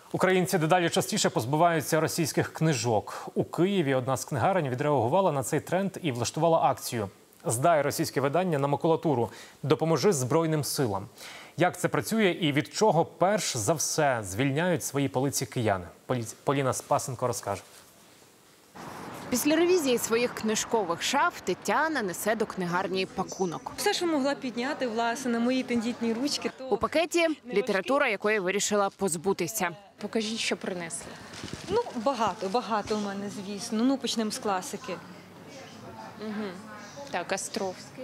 Українці дедалі частіше позбуваються російських книжок. У Києві одна з книгарень відреагувала на цей тренд і влаштувала акцію «Здай російське видання на макулатуру. Допоможи Збройним силам». Як це працює і від чого перш за все звільняють свої полиці кияни? Поліна Спасенко розкаже. Після ревізії своїх книжкових шаф Тетяна несе до книгарні пакунок. Все, що могла підняти, власне, на мої тендітні ручки. У пакеті – література, якої вирішила позбутися. Покажіть, що принесли. Ну, багато у мене, звісно. Ну, почнемо з класики. Так, Островський.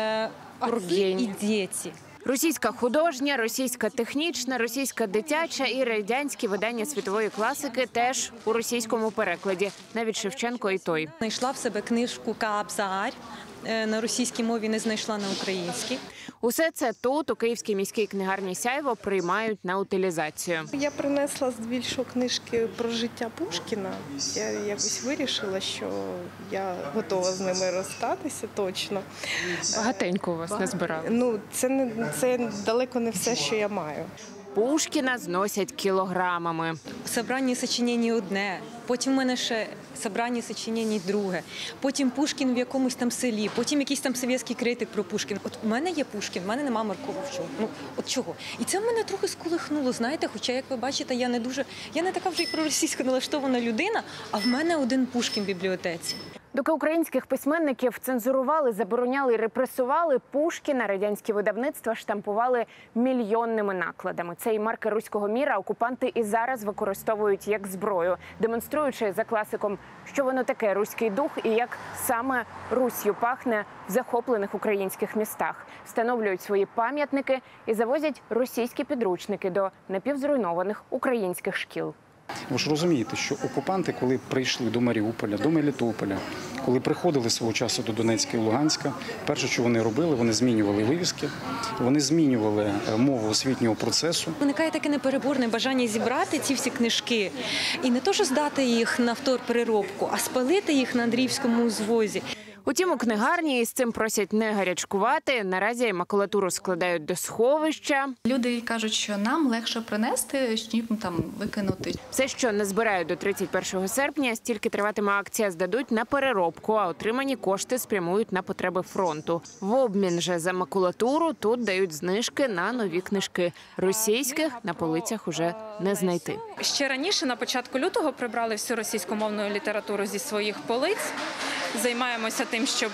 Тургенєв і діти. Російська художня, російська технічна, російська дитяча і радянські видання світової класики теж у російському перекладі. Навіть Шевченко і той. Знайшла в себе книжку «Каабзар». На російській мові не знайшла на українській. Усе це тут, у Київській міській книгарні «Сяйво», приймають на утилізацію. Я принесла здебільшого книжки про життя Пушкіна. Я якось вирішила, що я готова з ними розстатися точно. Багатенько у вас назбирали. Ну, це далеко не все, що я маю. Пушкіна зносять кілограмами. Собрання сочинень одне, потім в мене ще собрання сочинень друге, потім Пушкін в якомусь там селі, потім якийсь там совєтський критик про Пушкін. От у мене є Пушкін, в мене нема Марковича. Ну, от чого? І це мене трохи сколихнуло, знаєте, хоча, як ви бачите, я не така вже й проросійсько налаштована людина, а в мене один Пушкін в бібліотеці. Доки українських письменників цензурували, забороняли і репресували, Пушкіна радянські видавництва штампували мільйонними накладами. Цей маркер руського міра окупанти і зараз використовують як зброю, демонструючи за класиком, що воно таке руський дух і як саме Руссю пахне в захоплених українських містах. Встановлюють свої пам'ятники і завозять російські підручники до напівзруйнованих українських шкіл. Ви ж розумієте, що окупанти, коли прийшли до Маріуполя, до Мелітополя, коли приходили свого часу до Донецька і Луганська, перше, що вони робили, вони змінювали вивіски, вони змінювали мову освітнього процесу. Виникає таке непереборне бажання зібрати ці всі книжки і не то, що здати їх на вторпереробку, а спалити їх на Андріївському узвозі. Утім, у книгарні із цим просять не гарячкувати. Наразі макулатуру складають до сховища. Люди кажуть, що нам легше принести, ніж там викинути. Все, що не збирають до 31 серпня, стільки триватиме акція, здадуть на переробку, а отримані кошти спрямують на потреби фронту. В обмін же за макулатуру тут дають знижки на нові книжки. Російських на полицях уже не знайти. Ще раніше, на початку лютого, прибрали всю російськомовну літературу зі своїх полиць. Займаємося тим, щоб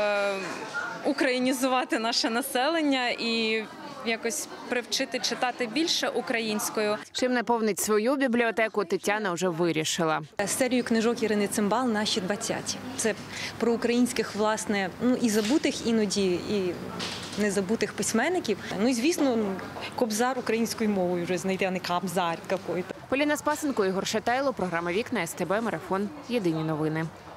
українізувати наше населення і якось привчити читати більше українською. Чим наповнить свою бібліотеку, Тетяна вже вирішила. Серію книжок Ірини Цимбал «Наші 20». Це про українських, власне, і забутих іноді, і незабутих письменників. Ну і, звісно, кобзар українською мовою вже знайти, а не кабзар якийсь. Поліна Спасенко, Ігор Шатайло, програма «Вікна», СТБ, Марафон. Єдині новини.